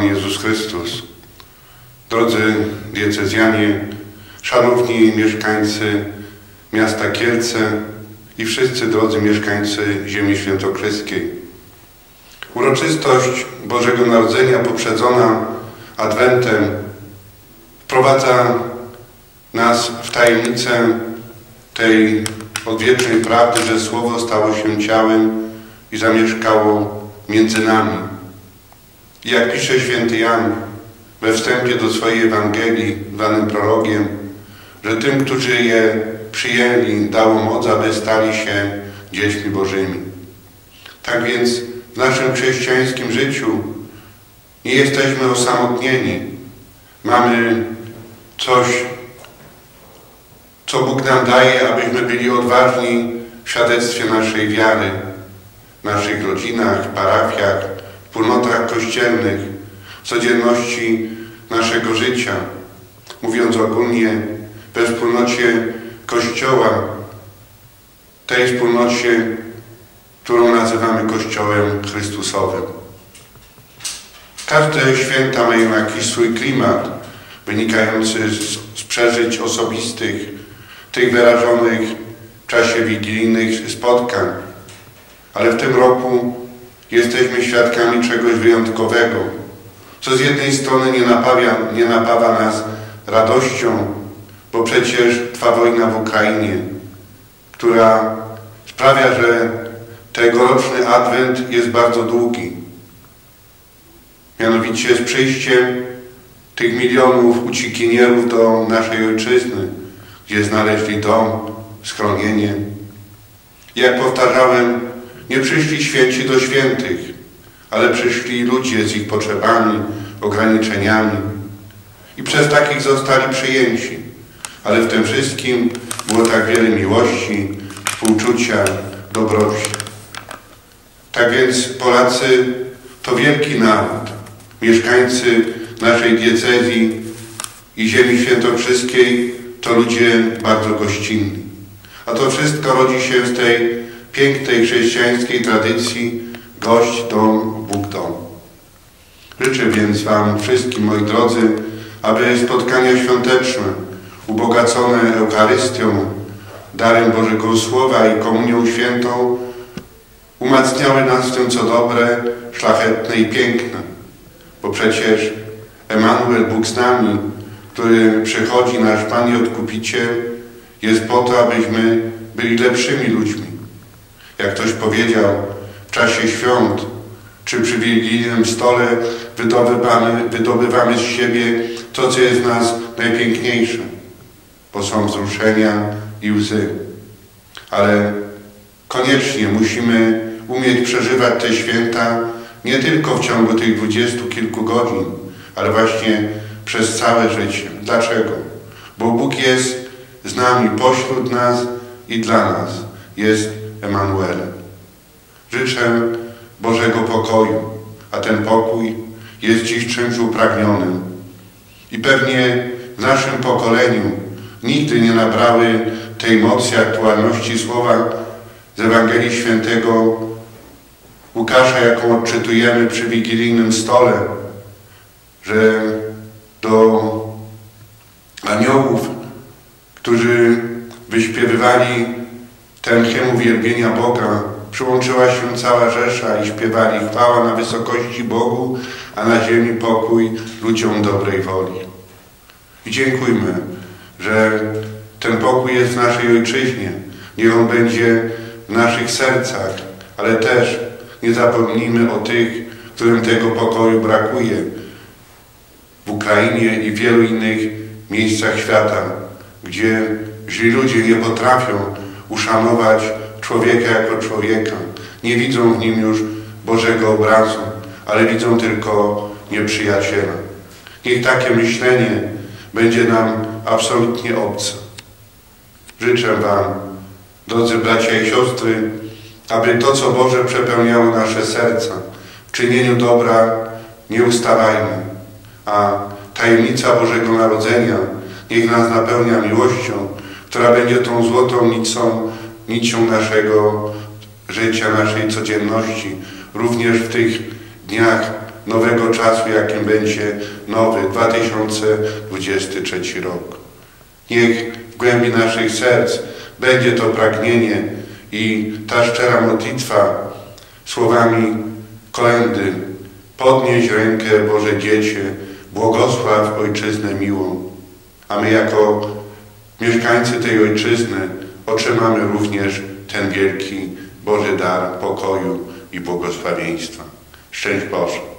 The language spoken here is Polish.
Jezus Chrystus. Drodzy diecezjanie, szanowni mieszkańcy miasta Kielce i wszyscy drodzy mieszkańcy ziemi świętokrzyskiej. Uroczystość Bożego Narodzenia poprzedzona Adwentem wprowadza nas w tajemnicę tej odwiecznej prawdy, że Słowo stało się ciałem i zamieszkało między nami. I jak pisze święty Jan we wstępie do swojej Ewangelii, zwanym prologiem, że tym, którzy je przyjęli, dało moc, aby stali się dziećmi Bożymi. Tak więc w naszym chrześcijańskim życiu nie jesteśmy osamotnieni. Mamy coś, co Bóg nam daje, abyśmy byli odważni w świadectwie naszej wiary, w naszych rodzinach, parafiach, wspólnotach kościelnych, w codzienności naszego życia. Mówiąc ogólnie, we wspólnocie Kościoła, tej wspólnocie, którą nazywamy Kościołem Chrystusowym. Każde święta mają jakiś swój klimat, wynikający z przeżyć osobistych, tych wyrażonych w czasie wigilijnych spotkań. Ale w tym roku jesteśmy świadkami czegoś wyjątkowego, co z jednej strony nie napawa nas radością, bo przecież trwa wojna w Ukrainie, która sprawia, że tegoroczny Adwent jest bardzo długi. Mianowicie z przyjściem tych milionów uciekinierów do naszej ojczyzny, gdzie znaleźli dom, schronienie. Jak powtarzałem, nie przyszli święci do świętych, ale przyszli ludzie z ich potrzebami, ograniczeniami i przez takich zostali przyjęci. Ale w tym wszystkim było tak wiele miłości, współczucia, dobroci. Tak więc Polacy to wielki naród, mieszkańcy naszej diecezji i ziemi świętokrzyskiej to ludzie bardzo gościnni. A to wszystko rodzi się z tej pięknej chrześcijańskiej tradycji gość dom, Bóg dom. Życzę więc Wam wszystkim, moi drodzy, aby spotkania świąteczne, ubogacone Eucharystią, darem Bożego Słowa i Komunią Świętą umacniały nas w tym, co dobre, szlachetne i piękne. Bo przecież Emanuel, Bóg z nami, który przychodzi, nasz Pan i Odkupiciel, jest po to, abyśmy byli lepszymi ludźmi. Jak ktoś powiedział, w czasie świąt czy przy wigilijnym stole wydobywamy z siebie to, co jest w nas najpiękniejsze, bo są wzruszenia i łzy. Ale koniecznie musimy umieć przeżywać te święta nie tylko w ciągu tych 20 kilku godzin, ale właśnie przez całe życie. Dlaczego? Bo Bóg jest z nami, pośród nas i dla nas. Jest Emanuelem. Życzę Bożego pokoju, a ten pokój jest dziś czymś upragnionym. I pewnie w naszym pokoleniu nigdy nie nabrały tej mocy, aktualności słowa z Ewangelii Świętego Łukasza, jaką odczytujemy przy wigilijnym stole, że do aniołów, którzy wyśpiewywali ten hymn uwielbienia Boga, przyłączyła się cała rzesza i śpiewali chwała na wysokości Bogu, a na ziemi pokój ludziom dobrej woli. I dziękujmy, że ten pokój jest w naszej ojczyźnie. Niech on będzie w naszych sercach, ale też nie zapomnijmy o tych, którym tego pokoju brakuje w Ukrainie i w wielu innych miejscach świata, gdzie źli ludzie nie potrafią uszanować człowieka jako człowieka. Nie widzą w nim już Bożego obrazu, ale widzą tylko nieprzyjaciela. Niech takie myślenie będzie nam absolutnie obce. Życzę Wam, drodzy bracia i siostry, aby to, co Boże przepełniało nasze serca, w czynieniu dobra nie ustawajmy, a tajemnica Bożego Narodzenia niech nas napełnia miłością, która będzie tą złotą nicią naszego życia, naszej codzienności, również w tych dniach nowego czasu, jakim będzie nowy 2023 rok. Niech w głębi naszych serc będzie to pragnienie i ta szczera modlitwa słowami kolędy: podnieś rękę, Boże Dziecię, błogosław Ojczyznę miłą. A my jako mieszkańcy tej Ojczyzny otrzymamy również ten wielki Boży dar pokoju i błogosławieństwa. Szczęść Boże.